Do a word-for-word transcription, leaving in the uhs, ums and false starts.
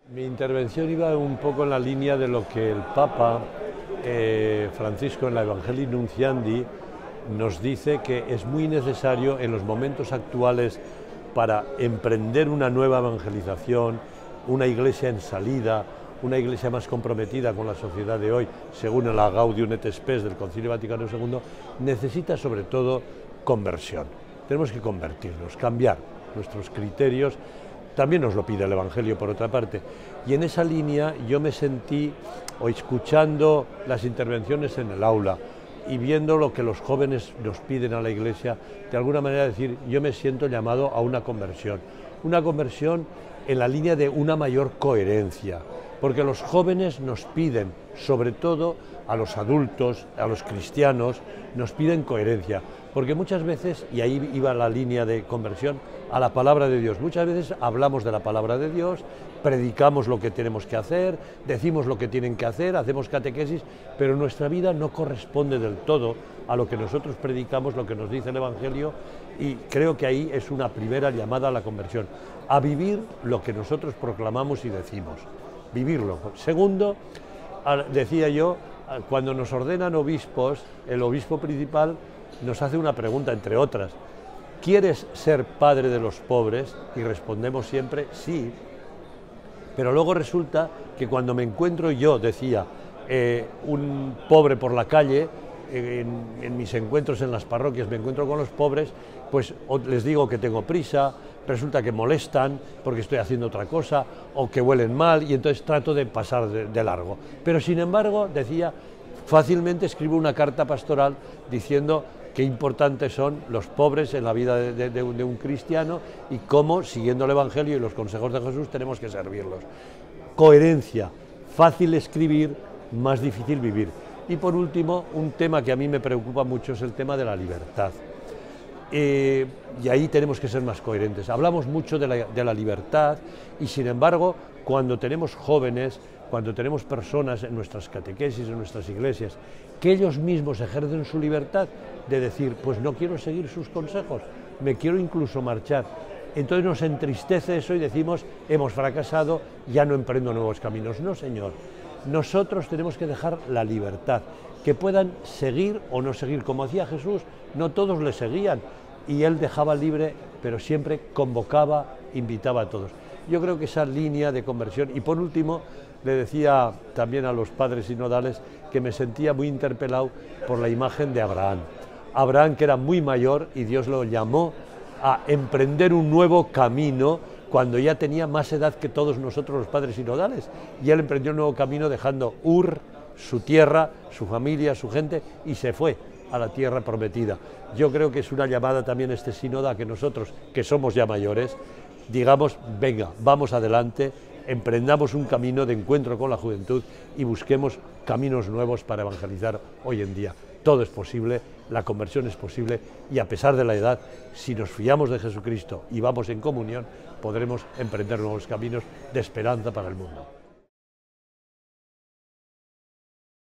Mi intervención iba un poco en la línea de lo que el Papa eh, Francisco en la Evangelii Nuntiandi nos dice que es muy necesario en los momentos actuales para emprender una nueva evangelización, una iglesia en salida, una iglesia más comprometida con la sociedad de hoy, según el Gaudium et Spes del Concilio Vaticano segundo, necesita sobre todo conversión. Tenemos que convertirnos, cambiar nuestros criterios. También nos lo pide el Evangelio, por otra parte. Y en esa línea yo me sentí, o escuchando las intervenciones en el aula y viendo lo que los jóvenes nos piden a la Iglesia, de alguna manera decir, yo me siento llamado a una conversión. Una conversión en la línea de una mayor coherencia, porque los jóvenes nos piden, sobre todo a los adultos, a los cristianos, nos piden coherencia, porque muchas veces, y ahí iba la línea de conversión, a la palabra de Dios. Muchas veces hablamos de la palabra de Dios, predicamos lo que tenemos que hacer, decimos lo que tienen que hacer, hacemos catequesis, pero nuestra vida no corresponde del todo a lo que nosotros predicamos, lo que nos dice el Evangelio, y creo que ahí es una primera llamada a la conversión, a vivir lo que nosotros proclamamos y decimos, vivirlo. Segundo, decía yo, cuando nos ordenan obispos, el obispo principal nos hace una pregunta, entre otras: ¿quieres ser padre de los pobres? Y respondemos siempre sí, pero luego resulta que cuando me encuentro yo, decía, eh, un pobre por la calle, eh, en, en mis encuentros en las parroquias me encuentro con los pobres, pues les digo que tengo prisa, resulta que molestan porque estoy haciendo otra cosa, o que huelen mal, y entonces trato de pasar de, de largo. Pero sin embargo, decía, fácilmente escribo una carta pastoral diciendo qué importantes son los pobres en la vida de, de, de, un, de un cristiano y cómo, siguiendo el Evangelio y los consejos de Jesús, tenemos que servirlos. Coherencia, fácil escribir, más difícil vivir. Y por último, un tema que a mí me preocupa mucho es el tema de la libertad. Eh, y ahí tenemos que ser más coherentes. Hablamos mucho de la, de la libertad y, sin embargo, cuando tenemos jóvenes, cuando tenemos personas en nuestras catequesis, en nuestras iglesias, que ellos mismos ejercen su libertad de decir, pues no quiero seguir sus consejos, me quiero incluso marchar. Entonces nos entristece eso y decimos, hemos fracasado, ya no emprendo nuevos caminos. No, señor, nosotros tenemos que dejar la libertad, que puedan seguir o no seguir. Como hacía Jesús, no todos le seguían y él dejaba libre, pero siempre convocaba, invitaba a todos. Yo creo que esa línea de conversión. Y por último, le decía también a los padres sinodales que me sentía muy interpelado por la imagen de Abraham. Abraham, que era muy mayor, y Dios lo llamó a emprender un nuevo camino cuando ya tenía más edad que todos nosotros los padres sinodales. Y él emprendió un nuevo camino dejando Ur, su tierra, su familia, su gente, y se fue a la tierra prometida. Yo creo que es una llamada también este sínodo a que nosotros, que somos ya mayores, digamos, venga, vamos adelante, emprendamos un camino de encuentro con la juventud y busquemos caminos nuevos para evangelizar hoy en día. Todo es posible, la conversión es posible y, a pesar de la edad, si nos fiamos de Jesucristo y vamos en comunión, podremos emprender nuevos caminos de esperanza para el mundo.